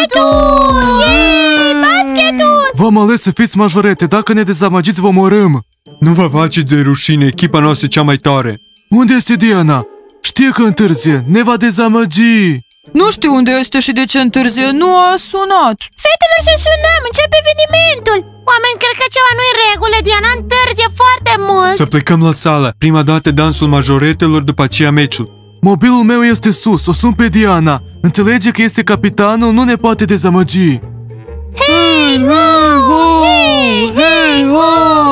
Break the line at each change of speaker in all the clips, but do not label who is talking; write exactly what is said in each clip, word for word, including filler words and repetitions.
Basketul! Yay! Basketul!
V-am ales să fiți majorete. Dacă ne dezamăgiți, vă omorâm.
Nu vă faceți de rușine, echipa noastră e cea mai tare.
Unde este Diana? Știe că întârzie. Ne va dezamăgi.
Nu știu unde este și de ce întârzie, nu a sunat.
Fetelor, să sunăm, începe evenimentul. Oameni, cred că ceva nu e în regulă. Diana întârzie foarte mult.
Să plecăm la sală. Prima dată dansul majoretelor, după aceea meciul.
Mobilul meu este sus. O sun pe Diana. Înțelege că este capitanul, nu ne poate dezamăgi.
Hei, ho! Hei, hei, ho!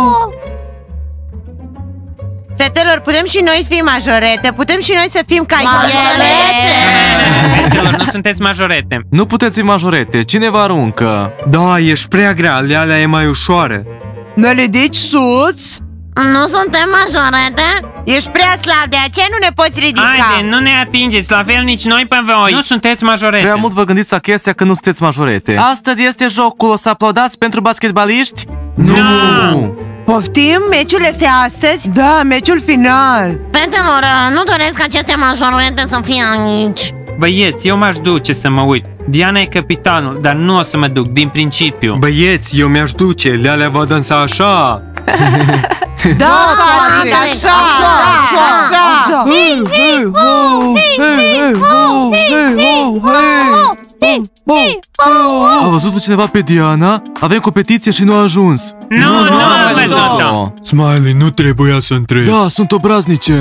Fetelor, putem și noi fi majorete. Putem și noi să fim ca ele.
Fetelor, nu sunteți majorete.
Nu puteți fi majorete. Cine vă aruncă?
Da, ești prea grea, lealea e mai ușoară.
Ne ridici sus?
Nu suntem majorete? Ești prea slab, de aceea nu ne poți ridica.
Haide, nu ne atingeți, la fel nici noi pe voi. Nu sunteți majorete.
Prea mult vă gândiți la chestia că nu sunteți majorete. Astăzi este jocul. O să aplaudați pentru basketbaliști?
Nu!
Poftim? Meciul este astăzi? Da, meciul final.
Fetelor, nu doresc aceste majorete să fie aici.
Băieți, eu m-aș duce să mă uit. Diana e capitanul, dar nu o să mă duc, din principiu.
Băieți, eu mi-aș duce, lealea va dansa așa.
Da, Patrick, așa, așa, așa.
Hei, hei, ho! Hei, hei, ho! Hei, hei, ho! Hei, hei, ho!
A văzut cineva pe Diana? Avem competiție și nu a ajuns.
Nu, nu, nu am văzut-o.
Smiley, nu trebuia să întrebi.
Da, sunt obraznice.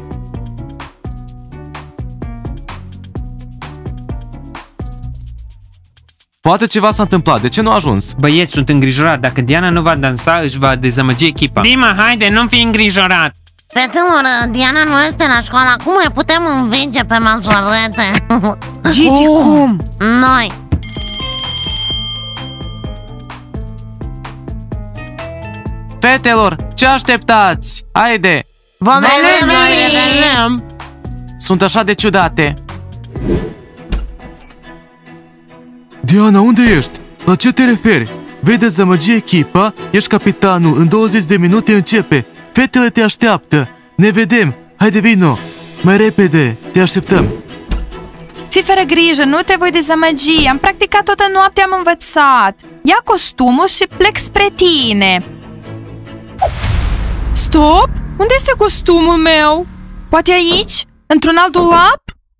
Poate ceva s-a întâmplat. De ce nu a ajuns?
Băieți, sunt îngrijorat. Dacă Diana nu va dansa, își va dezamăgi echipa. Dima, haide, nu fi îngrijorat.
Fetelor, Diana nu este la școală. Cum le putem învinge pe majorete?
Gigi, cum?
Noi.
Fetelor, ce așteptați? Haide!
Vom
Venim,
venim.
Sunt așa de ciudate. Diana, unde ești? La ce te referi? Vei dezamăgi echipa? Ești capitanul. În douăzeci de minute începe. Fetele te așteaptă. Ne vedem. Haide, vino. Mai repede. Te așteptăm.
Fii fără grijă, nu te voi dezamăgi. Am practicat toată noaptea, am învățat. Ia costumul și plec spre tine. Stop! Unde este costumul meu? Poate aici? Într-un alt dulap?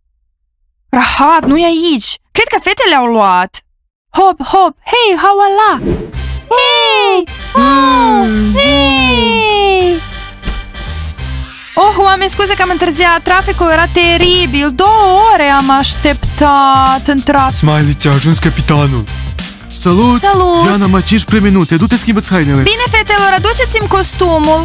Rahat, nu e aici. Cred că fetele au luat. Hop, hop, hei, hauala!
Hei! Oh! Hei!
Oh, oameni, scuze că am întârziat. Traficul era teribil. Două ore am așteptat în trafic.
Smiley, ți-a ajuns capitanul.
Salut!
Salut!
Diana, mai cincisprezece minute. Du-te, schimbă-ți hainele.
Bine, fetelor, aduceți-mi costumul.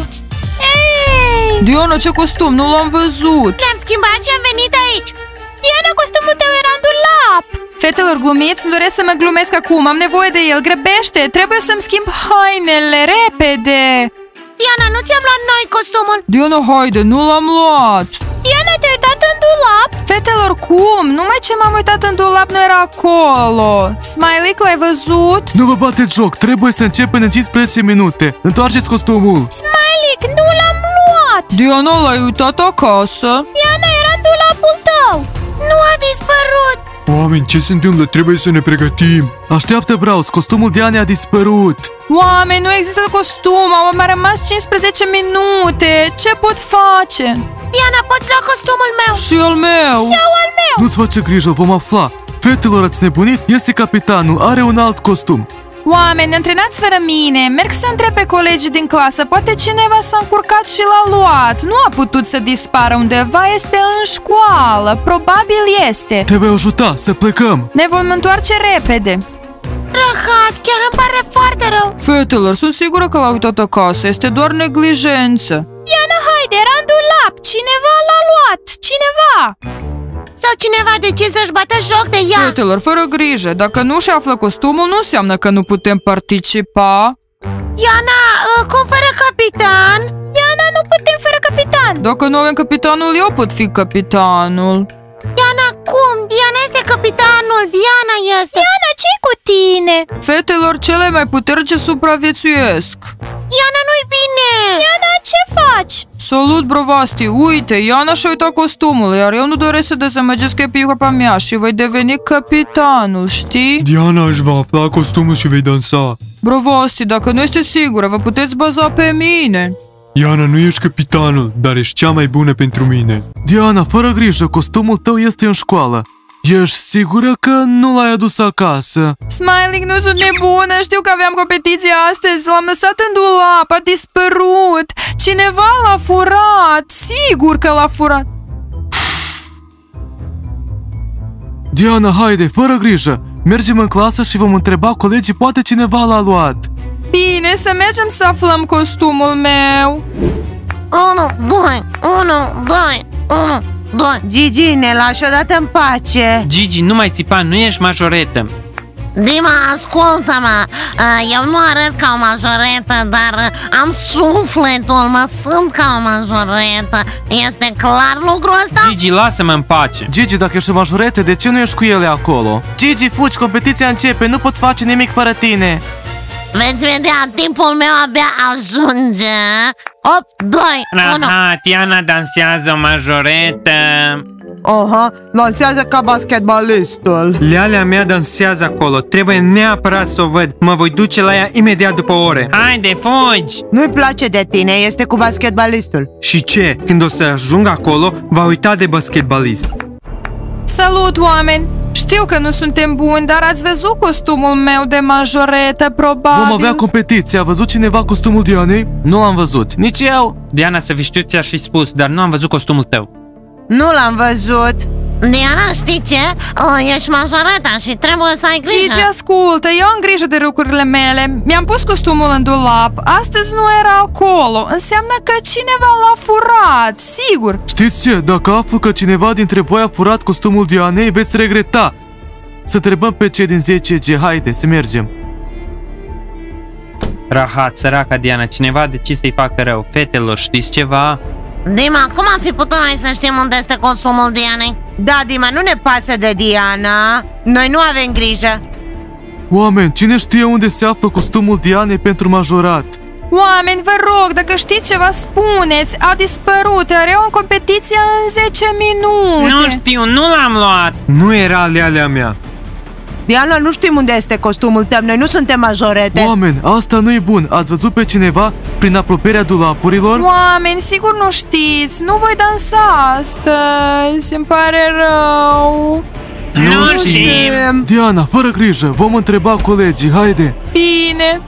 Hei!
Diana, ce costum? Nu l-am văzut.
Ne-am schimbat și am venit aici. Diana, costumul tău era în dulap.
Fetelor, glumiți, îmi doresc să mă glumesc acum. Am nevoie de el. Grăbește, trebuie să-mi schimb hainele, repede.
Diana, nu ți-am luat noi costumul.
Diana, haide, nu l-am luat.
Diana, te-ai uitat în dulap?
Fetelor, cum? Numai ce m-am uitat în dulap nu era acolo. Smiley, l-ai văzut?
Nu vă bateți joc. Trebuie să începem în cincisprezece minute. Întoarceți costumul.
Smiley, nu l-am luat.
Diana, l-ai uitat acasă?
Diana, era în dulapul tău. Nu a dispărut.
Oameni, ce se întâmplă? Trebuie să ne pregătim.
Așteaptă, Braus. Costumul Dianei a dispărut.
Oameni, nu există costum. Au mai rămas cincisprezece minute. Ce pot face?
Diana, poți lua costumul meu.
Și al meu.
Și eu al meu.
Nu-ți face grijă, vom afla. Fetelor, ați nebunit? Este capitanul. Are un alt costum.
Oameni, antrenați fără mine. Merg să întreb pe colegii din clasă. Poate cineva s-a încurcat și l-a luat. Nu a putut să dispară undeva. Este în școală. Probabil este.
Te voi ajuta să plecăm.
Ne vom întoarce repede.
Rahat, chiar îmi pare foarte rău.
Fetelor, sunt sigură că l-a uitat acasă. Este doar neglijență.
Diana, haide, era în dulap. Cineva l-a luat. Cineva. Sau cineva decide să-și bată joc de ea.
Fetelor, fără grijă. Dacă nu și află costumul, nu înseamnă că nu putem participa.
Diana, cum fără capitan? Diana, nu putem fără capitan.
Dacă nu avem capitanul, eu pot fi capitanul.
Diana, cum? Diana este capitanul. Diana este. Diana, ce-i cu tine?
Fetelor, cele mai puternice supraviețuiesc.
Diana, nu-i bine. Diana, ce faci?
Salut, brovasti! Uite, Iana și-a uitat costumul, iar eu nu doresc să dezamăgesc echipa mea și voi deveni capitanul, știi?
Diana își va afla costumul și vei dansa.
Brovasti, dacă nu este sigură, vă puteți baza pe mine.
Iana, nu ești capitanul, dar ești cea mai bună pentru mine.
Diana, fără grijă, costumul tău este în școală. Ești sigură că nu l-ai adus acasă?
Smiling, nu sunt nebună, știu că aveam competiție astăzi, l-am lăsat în dulap, a dispărut. Cineva l-a furat, sigur că l-a furat.
Diana, haide, fără grijă. Mergem în clasă și vom întreba colegii, poate cineva l-a luat.
Bine, să mergem să aflăm costumul meu.
unu, doi, unu, doi, unu, doi.
Gigi, ne lași odată în pace.
Gigi, nu mai țipa, nu ești majoretă.
Dima, ascultă-mă, eu nu arăt ca o majoretă, dar am sufletul, mă sunt ca o majoretă. Este clar lucrul ăsta?
Gigi, lasă-mă în pace.
Gigi, dacă ești o majorete, de ce nu ești cu ele acolo? Gigi, fugi, competiția începe, nu poți face nimic fără tine.
Veți vedea, timpul meu abia ajunge. opt, doi, unu.
Rahat, Iana dansează o majoretă.
Oha, dansează ca basketbalistul.
Lealea mea dansează acolo, trebuie neapărat să o văd. Mă voi duce la ea imediat după ore.
Haide, fugi!
Nu-i place de tine, este cu basketbalistul.
Și ce? Când o să ajung acolo, va uita de basketbalist.
Salut, oameni! Știu că nu suntem buni, dar ați văzut costumul meu de majoretă, probabil.
Vom avea competiție. A văzut cineva costumul Dianei? Nu l-am văzut. Nici eu.
Diana, să fi știut ți-aș fi spus, dar nu am văzut costumul tău.
Nu l-am văzut.
Diana, știi ce? Uh, ești majoreta și trebuie să ai grijă.
Gigi, ascultă, eu am grijă de lucrurile mele. Mi-am pus costumul în dulap. Astăzi nu era acolo. Înseamnă că cineva l-a furat, sigur.
Știți ce? Dacă aflu că cineva dintre voi a furat costumul Dianei, veți regreta. Să întrebăm pe cei din zece G. Haide, să mergem.
Rahat, săraca Diana, cineva a decis să-i facă rău. Fetelor, știți ceva?
Dima, cum am fi putut noi să știm unde este costumul Dianei?
Da, Dima, nu ne pasă de Diana. Noi nu avem grijă.
Oameni, cine știe unde se află costumul Dianei pentru majorat?
Oameni, vă rog, dacă știți ceva, spuneți. A dispărut, are o competiție în zece minute.
Nu știu, nu l-am luat.
Nu era lealea mea.
Diana, nu știm unde este costumul tău, noi nu suntem majorete.
Oameni, asta nu e bun. Ați văzut pe cineva prin apropierea dulapurilor?
Oameni, sigur nu știți. Nu voi dansa astăzi. Îmi pare rău.
Nu știm.
Diana, fără grijă, vom întreba colegii, haide.
Bine.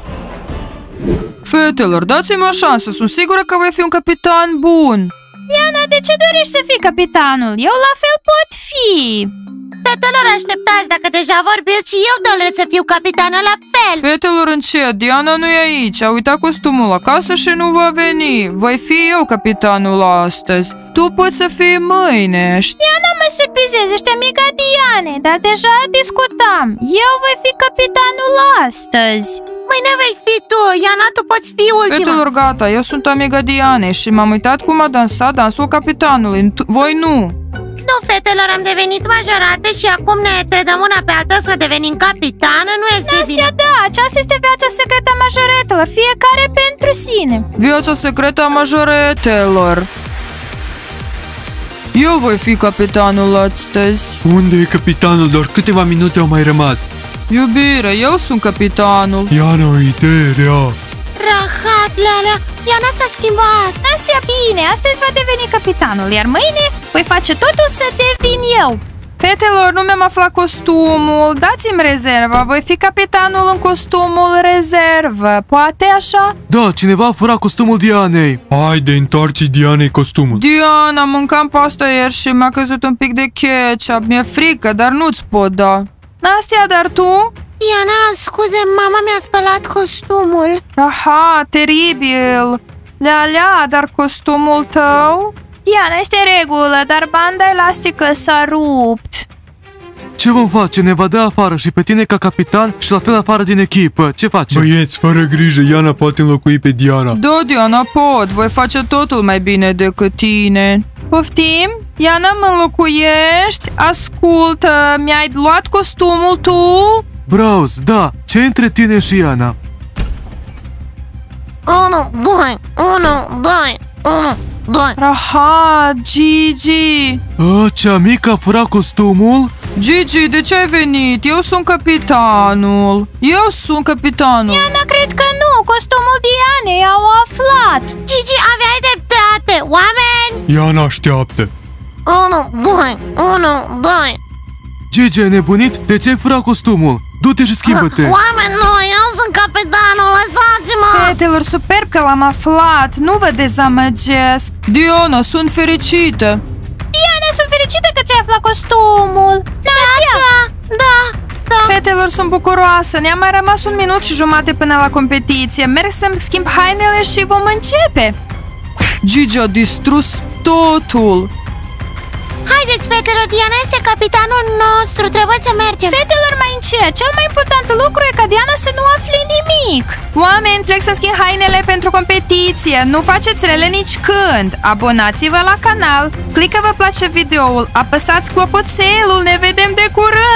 Fetelor, dați-mi o șansă. Sunt sigură că voi fi un capitan bun.
Diana, de ce dorești să fii capitanul? Eu la fel pot fi. Fetelor, așteptați, dacă deja vorbiți și eu doresc să fiu capitană la fel.
Fetelor, încet, Diana nu e aici. A uitat costumul acasă și nu va veni. Voi fi eu capitanul astăzi. Tu poți să fii mâine.
Diana mă surprizește, amica Diane, dar deja discutam. Eu voi fi capitanul astăzi. Mâine vei fi tu, Iana, tu poți fi ultima.
Fetelor, gata, eu sunt amiga Diane și m-am uitat cum a dansat dansul capitanului. Voi nu.
Nu, fetelor, am devenit majorate și acum ne trădăm una pe alta să devenim capitană, nu este Nastia, bine. Da, aceasta este viața secretă a majoretelor, fiecare pentru sine.
Viața secretă a majoretelor. Eu voi fi capitanul astăzi.
Unde e capitanul? Doar câteva minute au mai rămas.
Iubire, eu sunt capitanul.
Iana, o idee rea.
Rahat, Lala, Iana s-a schimbat. Nastia, bine, astăzi va deveni capitanul, iar mâine voi face totul să devin eu.
Fetelor, nu mi-am aflat costumul. Dați-mi rezerva, voi fi capitanul în costumul rezervă. Poate așa?
Da, cineva a furat costumul Dianei.
Haide, întoarce Dianei costumul.
Diana, mâncam pasta ieri și mi-a căzut un pic de ketchup. Mi-e frică, dar nu-ți pot da. Nastia, dar tu?
Diana, scuze, mama mi-a spălat costumul.
Aha, teribil. Lea-lea, dar costumul tău?
Diana, este regulă, dar banda elastică s-a rupt.
Ce vom face? Ne va da afară și pe tine ca capitan și la fel afară din echipă. Ce facem?
Băieți, fără grijă, Iana poate înlocui pe Diana.
Da, Diana, pot. Voi face totul mai bine decât tine. Poftim? Iana, mă înlocuiești? Ascultă, mi-ai luat costumul tu?
Browse, da. Ce între tine și Iana?
unu, doi, unu, doi, unu, doi.
Rahat, Gigi!
A, cea mică a furat costumul?
Gigi, de ce ai venit? Eu sunt capitanul. Eu sunt capitanul.
Diana, cred că nu. Costumul Dianei au aflat.
Gigi, aveai dreptate. Oameni!
Ea n-așteaptă.
unu, doi, unu, doi.
Gigi, ai nebunit? De ce ai furat costumul? Du-te și schimbă-te.
Oameni, nu, eu sunt capitanul, lăsați-mă!
Fetelor, superb că l-am aflat. Nu vă dezamăgesc. Diana, sunt fericită.
Diana, sunt fericită că ți-ai aflat costumul.
Da, da, da, da.
Fetelor, sunt bucuroasă. Ne-a mai rămas un minut și jumate până la competiție. Merg să-mi schimb hainele și vom începe. Gigi a distrus totul.
Haideți, fetelor, Diana este capitanul nostru, trebuie să mergem.
Fetelor, mai încet. Cel mai important lucru e ca Diana să nu afle nimic.
Oameni, plec să schimb hainele pentru competiție. Nu faceți rele nici când. Abonați-vă la canal. Clică vă place videoul. Apăsați clopoțelul. Ne vedem de curând.